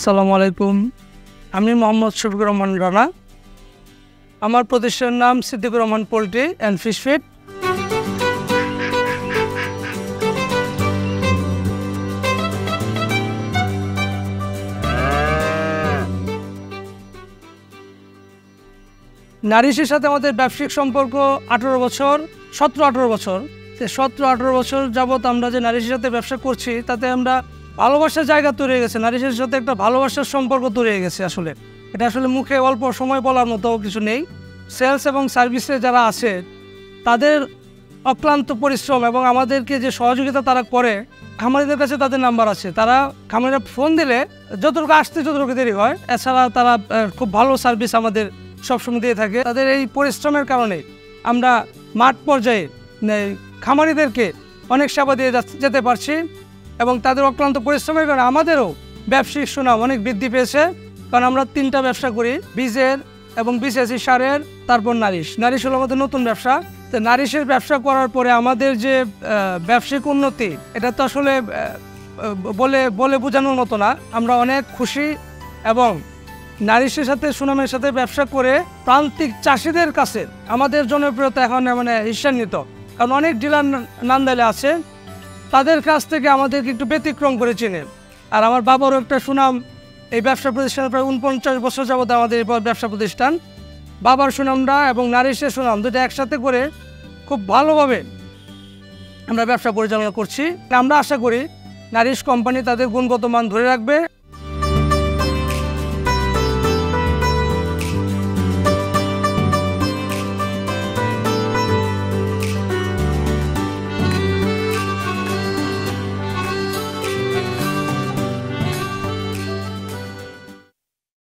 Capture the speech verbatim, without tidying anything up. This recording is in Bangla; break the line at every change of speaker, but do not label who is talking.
আসসালামু আলাইকুম। আমি মোহাম্মদ শফিকুর রহমান রানা। আমার প্রতিষ্ঠানের নাম Siddiqur Rahman poultry and fish feed. নারিশের সাথে আমাদের ব্যবসায়িক সম্পর্ক আঠারো বছর সতেরো আঠারো বছর সতেরো আঠারো বছর যাবৎ আমরা যে নারিশের সাথে ব্যবসা করছি, তাতে আমরা ভালোবাসার জায়গা তৈরি হয়ে গেছে। নারিশের সাথে একটা ভালোবাসার সম্পর্ক তৈরি হয়ে গেছে। আসলে এটা আসলে মুখে অল্প সময় বলার মতো কিছু নেই। সেলস এবং সার্ভিসে যারা আছে তাদের অক্লান্ত পরিশ্রম এবং আমাদেরকে যে সহযোগিতা তারা করে, খামারিদের কাছে তাদের নাম্বার আছে। তারা খামারিরা ফোন দিলে যতটুকু আসতে যতটুকু দেরি হয়, এছাড়া তারা খুব ভালো সার্ভিস আমাদের সবসময় দিয়ে থাকে। তাদের এই পরিশ্রমের কারণে আমরা মাঠ পর্যায়ে খামারিদেরকে অনেক সেবা দিয়ে যেতে পারছি এবং তাদের অক্লান্ত পরিশ্রমের কারণে আমাদেরও ব্যবসায়িক সুনাম অনেক বৃদ্ধি পেয়েছে। কারণ আমরা তিনটা ব্যবসা করি, বীজের এবং বিসিএসি সারের, তারপর নারিশ। নারিশ হলো আমাদের নতুন ব্যবসা। তো নারিশের ব্যবসা করার পরে আমাদের যে ব্যবসায়িক উন্নতি, এটা তো আসলে বলে বলে বোঝানোর মতো না। আমরা অনেক খুশি এবং নারিশের সাথে সুনামের সাথে ব্যবসা করে প্রান্তিক চাষিদের কাছে আমাদের জনপ্রিয়তা এখন মানে ঈর্ষান্বিত। কারণ অনেক ডিলার নান্দাইলে আছে, তাদের কাছ থেকে আমাদেরকে একটু ব্যতিক্রম করে চিনে। আর আমার বাবারও একটা সুনাম এই ব্যবসা প্রতিষ্ঠান, প্রায় উনপঞ্চাশ বছর যাবত আমাদের এই ব্যবসা প্রতিষ্ঠান। বাবার সুনামটা এবং নারিশের সুনাম দুটো একসাথে করে খুব ভালোভাবে আমরা ব্যবসা পরিচালনা করছি। আমরা আশা করি নারিশ কোম্পানি তাদের গুণগত মান ধরে রাখবে।